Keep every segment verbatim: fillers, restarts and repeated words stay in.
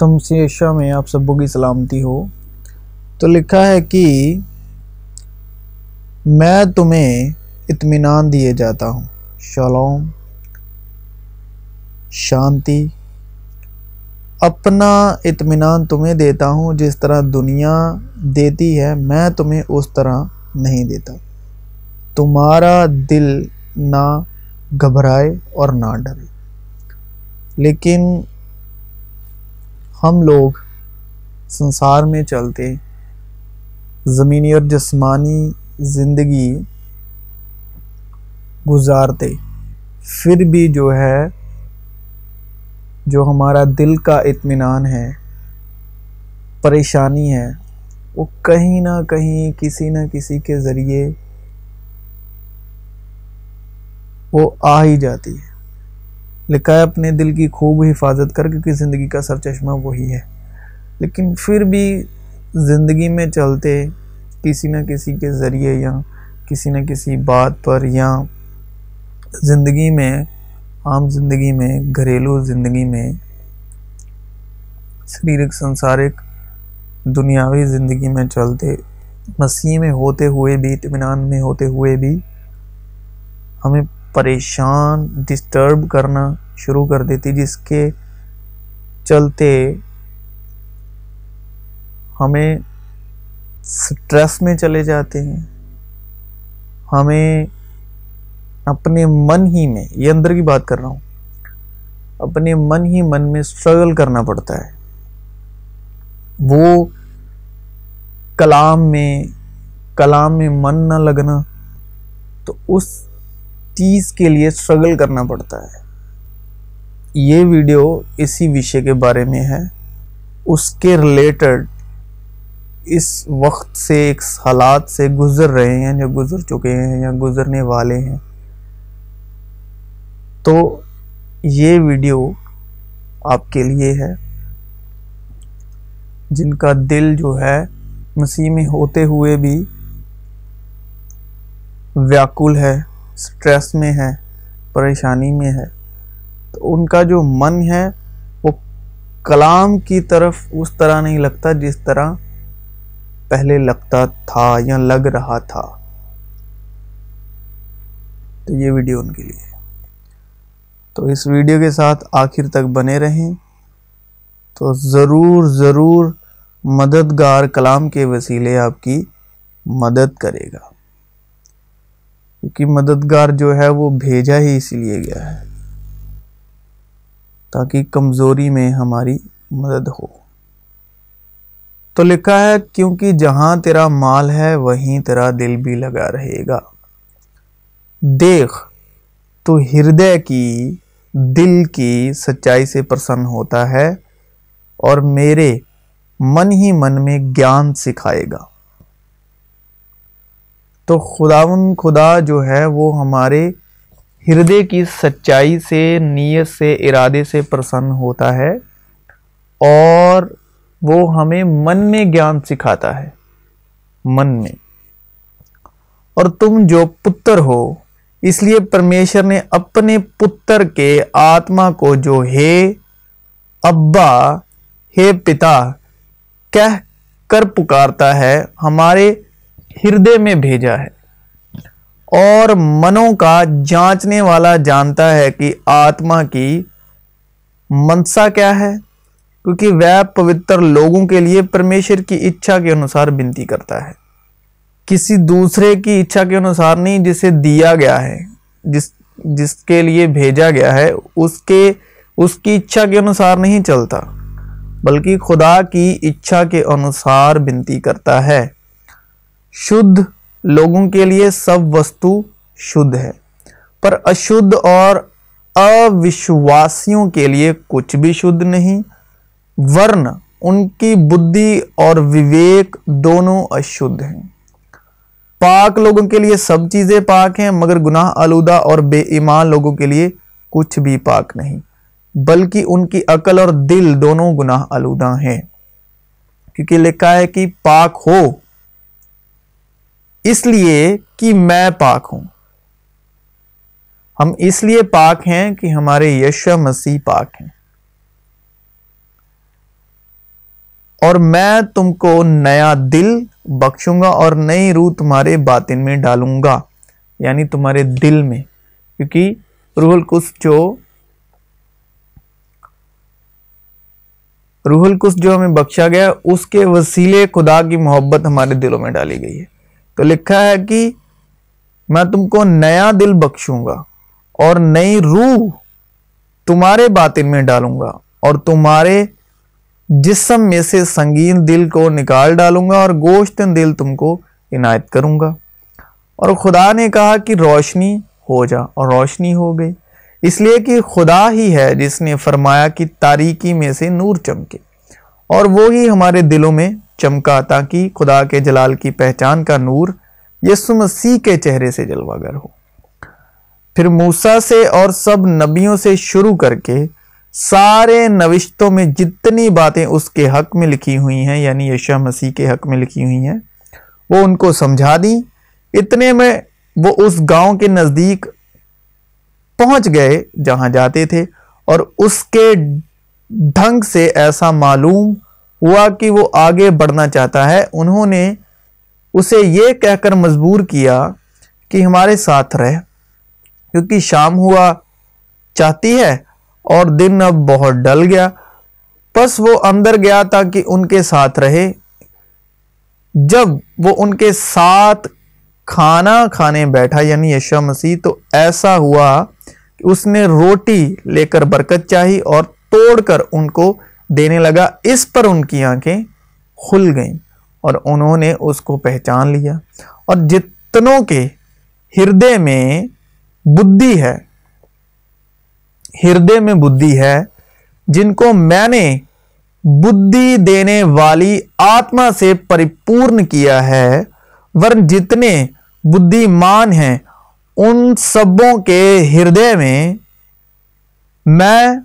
तमसीशा में आप सबों की सलामती हो। तो लिखा है कि मैं तुम्हें इत्मीनान दिए जाता हूँ, शलोम, शांति। अपना इत्मीनान तुम्हें देता हूँ, जिस तरह दुनिया देती है मैं तुम्हें उस तरह नहीं देता। तुम्हारा दिल ना घबराए और ना डरे। लेकिन हम लोग संसार में चलते ज़मीनी और जिस्मानी ज़िंदगी गुजारते, फिर भी जो है जो हमारा दिल का इत्मीनान है, परेशानी है, वो कहीं ना कहीं किसी न किसी के ज़रिए वो आ ही जाती है। लिखा है अपने दिल की खूब हिफाजत कर, क्योंकि ज़िंदगी का सरचश्मा वही है। लेकिन फिर भी ज़िंदगी में चलते किसी न किसी के ज़रिए या किसी न किसी बात पर या ज़िंदगी में, आम ज़िंदगी में, घरेलू ज़िंदगी में, शारीरिक संसारिक दुनियावी ज़िंदगी में चलते, मसीह में होते हुए भी, इत्मीनान में होते हुए भी हमें परेशान, डिस्टर्ब करना शुरू कर देती, जिसके चलते हमें स्ट्रेस में चले जाते हैं। हमें अपने मन ही में, ये अंदर की बात कर रहा हूँ, अपने मन ही मन में स्ट्रगल करना पड़ता है। वो कलाम में कलाम में मन ना लगना, तो उस चीज़ के लिए स्ट्रगल करना पड़ता है। ये वीडियो इसी विषय के बारे में है, उसके रिलेटेड इस वक्त से, एक हालात से गुजर रहे हैं, या गुजर चुके हैं या गुजरने वाले हैं। तो ये वीडियो आपके लिए है, जिनका दिल जो है मसीह में होते हुए भी व्याकुल है, स्ट्रेस में है, परेशानी में है। तो उनका जो मन है वो कलाम की तरफ उस तरह नहीं लगता जिस तरह पहले लगता था या लग रहा था। तो ये वीडियो उनके लिए है। तो इस वीडियो के साथ आखिर तक बने रहें, तो ज़रूर ज़रूर मददगार कलाम के वसीले आपकी मदद करेगा, क्योंकि मददगार जो है वो भेजा ही इसलिए गया है ताकि कमज़ोरी में हमारी मदद हो। तो लिखा है, क्योंकि जहां तेरा माल है वहीं तेरा दिल भी लगा रहेगा। देख, तो हृदय की, दिल की सच्चाई से प्रसन्न होता है और मेरे मन ही मन में ज्ञान सिखाएगा। तो खुदावन खुदा जो है वो हमारे हृदय की सच्चाई से, नीयत से, इरादे से प्रसन्न होता है और वो हमें मन में ज्ञान सिखाता है, मन में। और तुम जो पुत्र हो, इसलिए परमेश्वर ने अपने पुत्र के आत्मा को, जो हे अब्बा, हे पिता कह कर पुकारता है, हमारे हृदय में भेजा है। और मनों का जांचने वाला जानता है कि आत्मा की मनसा क्या है, क्योंकि वह पवित्र लोगों के लिए परमेश्वर की इच्छा के अनुसार विनती करता है। किसी दूसरे की इच्छा के अनुसार नहीं, जिसे दिया गया है, जिस जिसके लिए भेजा गया है, उसके उसकी इच्छा के अनुसार नहीं चलता, बल्कि खुदा की इच्छा के अनुसार विनती करता है। शुद्ध लोगों के लिए सब वस्तु शुद्ध है, पर अशुद्ध और अविश्वासियों के लिए कुछ भी शुद्ध नहीं, वरन उनकी बुद्धि और विवेक दोनों अशुद्ध हैं। पाक लोगों के लिए सब चीजें पाक हैं, मगर गुनाह आलूदा और बेईमान लोगों के लिए कुछ भी पाक नहीं, बल्कि उनकी अकल और दिल दोनों गुनाह आलूदा हैं। क्योंकि लिखा है कि पाक हो, इसलिए कि मैं पाक हूं। हम इसलिए पाक हैं कि हमारे यीशु मसीह पाक हैं। और मैं तुमको नया दिल बख्शूंगा और नई रूह तुम्हारे बातिन में डालूंगा, यानी तुम्हारे दिल में, क्योंकि रूहुल कुद्स जो रूहुल कुद्स जो हमें बख्शा गया उसके वसीले खुदा की मोहब्बत हमारे दिलों में डाली गई है। तो लिखा है कि मैं तुमको नया दिल बख्शूंगा और नई रूह तुम्हारे बातिन में डालूंगा और तुम्हारे जिस्म में से संगीन दिल को निकाल डालूंगा और गोश्तन दिल तुमको इनायत करूंगा। और खुदा ने कहा कि रोशनी हो जा, और रोशनी हो गई, इसलिए कि खुदा ही है जिसने फरमाया कि तारीकी में से नूर चमके, और वो ही हमारे दिलों में चमका ताकि खुदा के जलाल की पहचान का नूर यीशु मसीह के चेहरे से जलवागर हो। फिर मूसा से और सब नबियों से शुरू करके सारे नविश्तों में जितनी बातें उसके हक में लिखी हुई हैं, यानी यीशु मसीह के हक में लिखी हुई हैं, वो उनको समझा दी। इतने में वो उस गांव के नजदीक पहुंच गए जहां जाते थे, और उसके ढंग से ऐसा मालूम हुआ कि वो आगे बढ़ना चाहता है। उन्होंने उसे ये कहकर मजबूर किया कि हमारे साथ रह, क्योंकि शाम हुआ चाहती है और दिन अब बहुत ढल गया। बस वो अंदर गया ताकि उनके साथ रहे। जब वो उनके साथ खाना खाने बैठा, यानी यीशु मसीह, तो ऐसा हुआ कि उसने रोटी लेकर बरकत चाही और तोड़कर उनको देने लगा। इस पर उनकी आंखें खुल गईं और उन्होंने उसको पहचान लिया। और जितनों के हृदय में बुद्धि है हृदय में बुद्धि है जिनको मैंने बुद्धि देने वाली आत्मा से परिपूर्ण किया है, वरन जितने बुद्धिमान हैं उन सबों के हृदय में मैं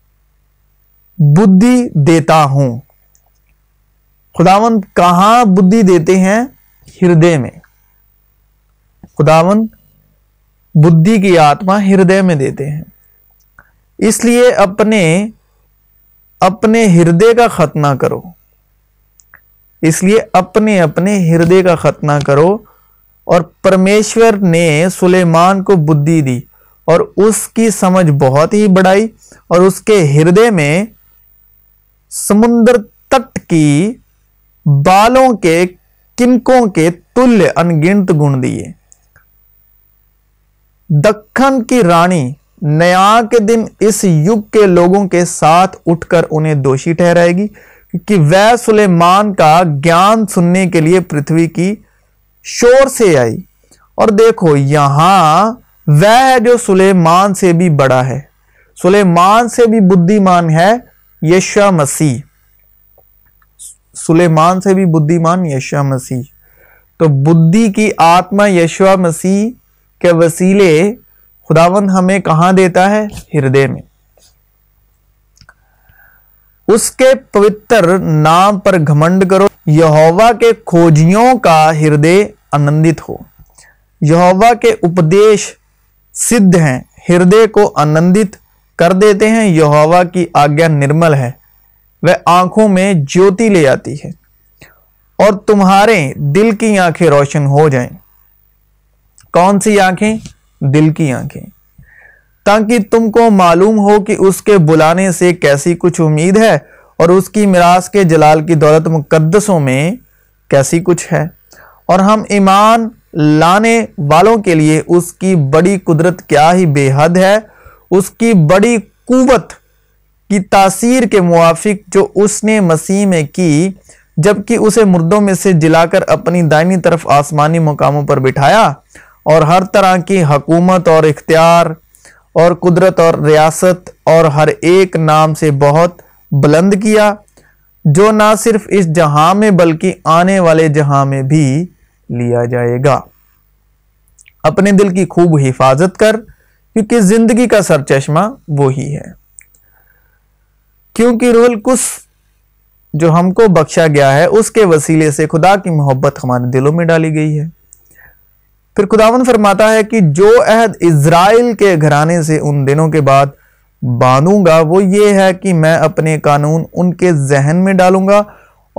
बुद्धि देता हूं। खुदावंद कहां बुद्धि देते हैं? हृदय में। खुदावंद बुद्धि की आत्मा हृदय में देते हैं। इसलिए अपने अपने हृदय का खतना करो इसलिए अपने अपने हृदय का खतना करो। और परमेश्वर ने सुलेमान को बुद्धि दी और उसकी समझ बहुत ही बढ़ाई, और उसके हृदय में समुद्र तट की बालों के किनकों के तुल्य अनगिनत गुण दिए। दक्खन की रानी न्याय के दिन इस युग के लोगों के साथ उठकर उन्हें दोषी ठहराएगी, क्योंकि वह सुलेमान का ज्ञान सुनने के लिए पृथ्वी की शोर से आई। और देखो, यहां वह है जो सुलेमान से भी बड़ा है, सुलेमान से भी बुद्धिमान है यीशु मसीह। सुलेमान से भी बुद्धिमान यीशु मसीह। तो बुद्धि की आत्मा यीशु मसीह के वसीले खुदावंद हमें कहां देता है? हृदय में। उसके पवित्र नाम पर घमंड करो। यहोवा के खोजियों का हृदय आनंदित हो। यहोवा के उपदेश सिद्ध हैं, हृदय को आनंदित कर देते हैं। यहोवा की आज्ञा निर्मल है, वह आंखों में ज्योति ले आती है, और तुम्हारे दिल की आंखें रोशन हो जाएं। कौन सी आंखें? दिल की आंखें, ताकि तुमको मालूम हो कि उसके बुलाने से कैसी कुछ उम्मीद है और उसकी मिरास के जलाल की दौलत मुकद्दसों में कैसी कुछ है, और हम ईमान लाने वालों के लिए उसकी बड़ी कुदरत क्या ही बेहद है। उसकी बड़ी कुव्वत की तासीर के मुआफिक जो उसने मसीह में की, जबकि उसे मुर्दों में से जिलाकर अपनी दाहिनी तरफ आसमानी मुकामों पर बिठाया, और हर तरह की हकूमत और इख्तियार और कुदरत और रियासत और हर एक नाम से बहुत बुलंद किया, जो ना सिर्फ इस जहां में बल्कि आने वाले जहां में भी लिया जाएगा। अपने दिल की खूब हिफाजत कर, क्योंकि जिंदगी का सरचश्मा वो ही है। क्योंकि रूहुल कुद्स जो हमको बख्शा गया है, उसके वसीले से खुदा की मोहब्बत हमारे दिलों में डाली गई है। फिर खुदावंद फरमाता है कि जो अहद इज़राइल के घराने से उन दिनों के बाद बांधूंगा, वो ये है कि मैं अपने कानून उनके जहन में डालूंगा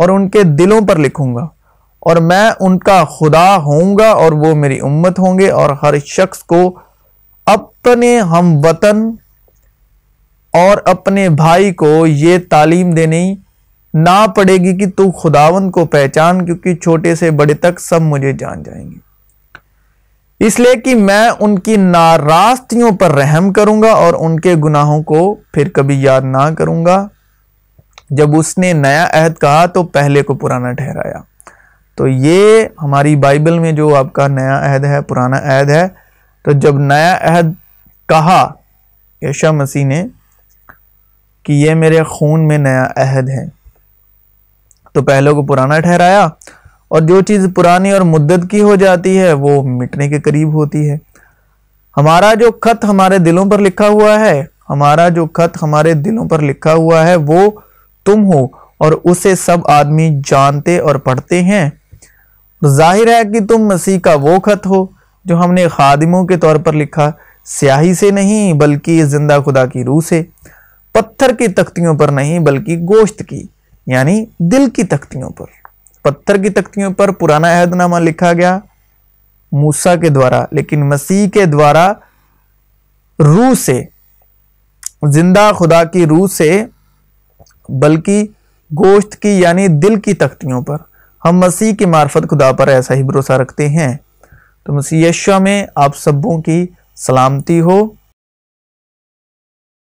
और उनके दिलों पर लिखूंगा, और मैं उनका खुदा होऊंगा और वो मेरी उम्मत होंगे। और हर शख्स को अपने हम वतन और अपने भाई को ये तालीम देनी ना पड़ेगी कि तू खुदावंद को पहचान, क्योंकि छोटे से बड़े तक सब मुझे जान जाएंगे। इसलिए कि मैं उनकी नारास्तियों पर रहम करूंगा और उनके गुनाहों को फिर कभी याद ना करूंगा। जब उसने नया अहद कहा तो पहले को पुराना ठहराया। तो ये हमारी बाइबल में जो आपका नया अहद है, पुराना अहद है। तो जब नया अहद कहा यीशु मसीह ने कि ये मेरे खून में नया अहद है, तो पहले को पुराना ठहराया। और जो चीज़ पुरानी और मुद्दत की हो जाती है वो मिटने के करीब होती है। हमारा जो खत हमारे दिलों पर लिखा हुआ है, हमारा जो खत हमारे दिलों पर लिखा हुआ है वो तुम हो, और उसे सब आदमी जानते और पढ़ते हैं। जाहिर है कि तुम मसीह का वो खत हो जो हमने खादिमों के तौर पर लिखा, स्याही से नहीं बल्कि जिंदा खुदा की रूह से, पत्थर की तख्तियों पर नहीं बल्कि गोश्त की यानी दिल की तख्तियों पर। पत्थर की तख्तियों पर पुराना अहदनामा लिखा गया मूसा के द्वारा, लेकिन मसीह के द्वारा रूह से, जिंदा खुदा की रूह से, बल्कि गोश्त की यानी दिल की तख्तियों पर। हम मसीह की मार्फत खुदा पर ऐसा ही भरोसा रखते हैं। तो मसीह यीशु में आप सबों की सलामती हो।